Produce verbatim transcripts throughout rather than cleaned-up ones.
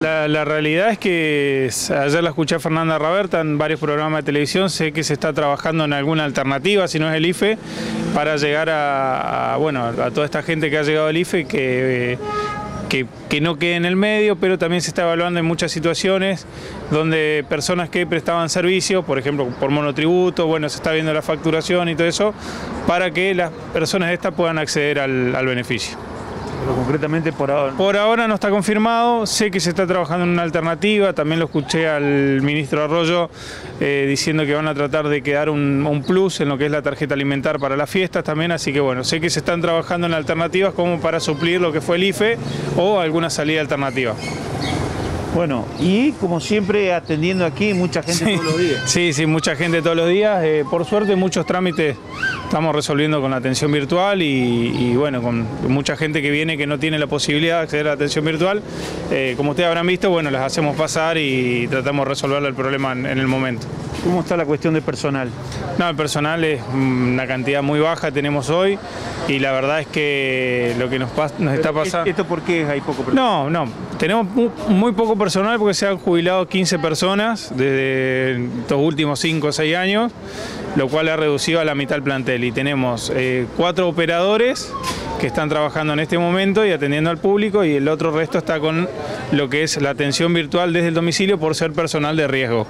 La, la realidad es que ayer la escuché a Fernanda Raberta en varios programas de televisión, sé que se está trabajando en alguna alternativa, si no es el I F E, para llegar a, a, bueno, a toda esta gente que ha llegado al I F E, que, eh, que, que no quede en el medio, pero también se está evaluando en muchas situaciones donde personas que prestaban servicios, por ejemplo por monotributo, bueno, se está viendo la facturación y todo eso, para que las personas estas puedan acceder al, al beneficio. Pero concretamente por ahora... Por ahora no está confirmado, sé que se está trabajando en una alternativa, también lo escuché al ministro Arroyo eh, diciendo que van a tratar de quedar un, un plus en lo que es la tarjeta alimentar para las fiestas también, así que bueno, sé que se están trabajando en alternativas como para suplir lo que fue el I F E o alguna salida alternativa. Bueno, y como siempre atendiendo aquí mucha gente sí, todos los días. Sí, sí, mucha gente todos los días. Eh, por suerte muchos trámites estamos resolviendo con la atención virtual y, y bueno, con mucha gente que viene que no tiene la posibilidad de acceder a la atención virtual. Eh, como ustedes habrán visto, bueno, las hacemos pasar y tratamos de resolver el problema en, en el momento. ¿Cómo está la cuestión de personal? No, el personal es una cantidad muy baja tenemos hoy y la verdad es que lo que nos, nos está pasando... ¿Esto por qué hay poco personal? No, no, tenemos muy, muy poco personal porque se han jubilado quince personas desde estos últimos cinco o seis años, lo cual ha reducido a la mitad el plantel y tenemos eh, cuatro operadores que están trabajando en este momento y atendiendo al público y el otro resto está con lo que es la atención virtual desde el domicilio por ser personal de riesgo.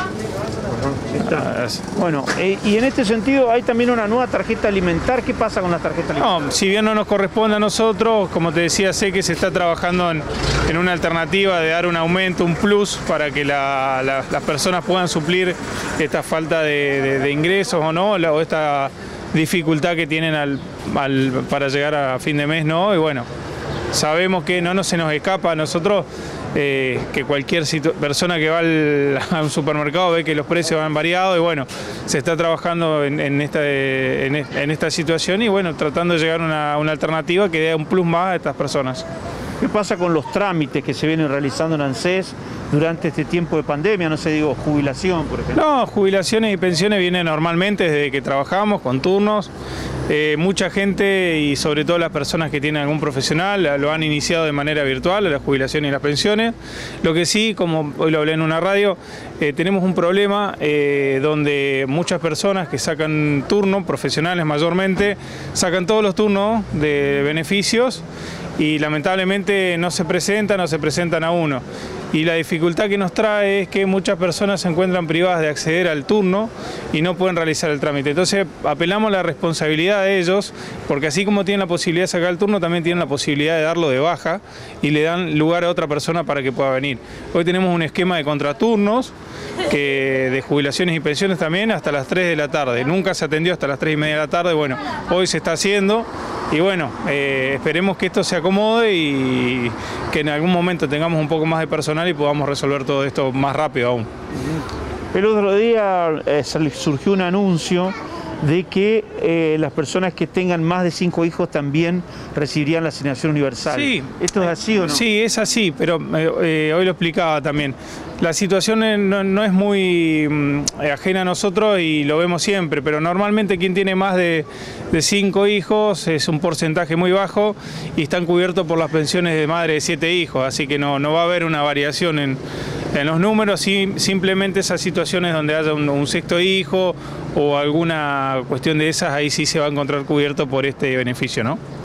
Está. Bueno, eh, y en este sentido hay también una nueva tarjeta alimentar. ¿Qué pasa con la tarjeta alimentar? No, si bien no nos corresponde a nosotros, como te decía, sé que se está trabajando en, en una alternativa de dar un aumento, un plus, para que la, la, las personas puedan suplir esta falta de, de, de ingresos o no, la, o esta dificultad que tienen al, al, para llegar a fin de mes, ¿no? Y bueno, sabemos que no, no se nos escapa a nosotros. Eh, que cualquier persona que va al, a un supermercado ve que los precios han variado y bueno, se está trabajando en, en, esta, en, en esta situación y bueno, tratando de llegar a una, una alternativa que dé un plus más a estas personas. ¿Qué pasa con los trámites que se vienen realizando en ANSES durante este tiempo de pandemia? No sé, digo, jubilación, por ejemplo. No, jubilaciones y pensiones vienen normalmente desde que trabajamos, con turnos. Eh, mucha gente y sobre todo las personas que tienen algún profesional lo han iniciado de manera virtual, la jubilación y las pensiones. Lo que sí, como hoy lo hablé en una radio, eh, tenemos un problema eh, donde muchas personas que sacan turno, profesionales mayormente, sacan todos los turnos de beneficios y lamentablemente no se presentan o se presentan a uno. Y la dificultad que nos trae es que muchas personas se encuentran privadas de acceder al turno y no pueden realizar el trámite. Entonces apelamos a la responsabilidad de ellos, porque así como tienen la posibilidad de sacar el turno, también tienen la posibilidad de darlo de baja y le dan lugar a otra persona para que pueda venir. Hoy tenemos un esquema de contraturnos, que de jubilaciones y pensiones también, hasta las tres de la tarde. Nunca se atendió hasta las tres y media de la tarde, bueno, hoy se está haciendo. Y bueno, eh, esperemos que esto se acomode y que en algún momento tengamos un poco más de personal y podamos resolver todo esto más rápido aún. El otro día eh, surgió un anuncio de que eh, las personas que tengan más de cinco hijos también recibirían la asignación universal. Sí. ¿Esto es así o no? Sí, es así, pero eh, hoy lo explicaba también. La situación no, no es muy mm, ajena a nosotros y lo vemos siempre, pero normalmente quien tiene más de, de cinco hijos es un porcentaje muy bajo y están cubiertos por las pensiones de madre de siete hijos, así que no, no va a haber una variación en, en los números, sí, simplemente esas situaciones donde haya un, un sexto hijo o alguna cuestión de esas, ahí sí se va a encontrar cubierto por este beneficio, ¿no?